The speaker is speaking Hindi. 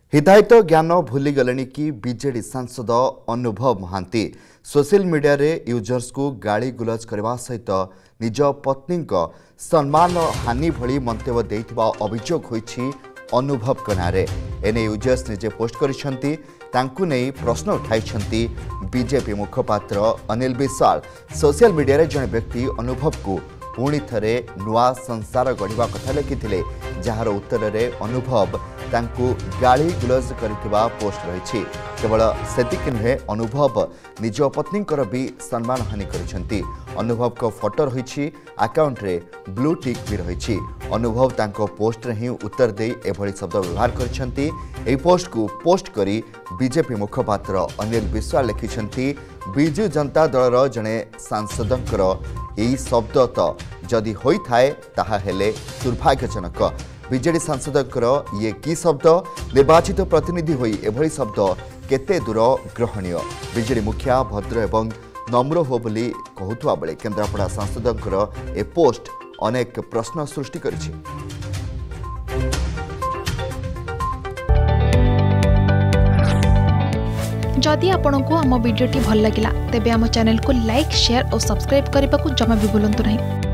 हिताहित ज्ञान भूलीगले कि बीजेडी सांसद अनुभव महांती सोशल मीडिया रे यूजर्स को गाली गुलज करने सहित निज पत्नी सम्मान हानि भली मंतव्य देइथिबा अभियोग होईछि अनुभव नारे एने यूजर्स निजे पोस्ट करिसेंती तांकु नै प्रश्न उठाइछंती बीजेपी मुखपात्र अनिल विशाल सोशल मीडिया रे जने व्यक्ति अनुभव को पुणी थरे नुआ संसार गढ़ा कथा लिखिथिले जार उत्तर रे अनुभव तांकु गाली गुलज करथिबा पोस्ट रही केवल सेतिक नुहे अनुभव निज पत्नी भी सम्मान हानि करिसेंती अनुभव को फोटो रही अकाउंट रे ब्लू टिक भी रही अनुभव तांको पोस्ट रे ही उत्तर दे एभली शब्द व्यवहार करिसेंती एही पोस्ट को पोस्ट करी बीजेपी मुखपात्र अनिल विश्वाल लिखिसेंती बिजु जनता दलर जने सांसदंकर यही शब्द तो जदि होई थाए ताहा हेले दुर्भाग्यजनक बीजेडी सांसदंकर ये की शब्द निर्वाचित प्रतिनिधि होई एभली शब्द केते दूर ग्रहणीय बीजेडी मुखिया भद्र एवं नम्र हो बोली कहूथुआ बेले केन्द्रापड़ा सांसदंकर ए पोस्ट अनेक प्रश्न सृष्टि करिछि। जदि आपंक आम भिडी भल लगा तेब आम चैनल को लाइक शेयर और सब्सक्राइब करने को जमा भी भूलु नहीं।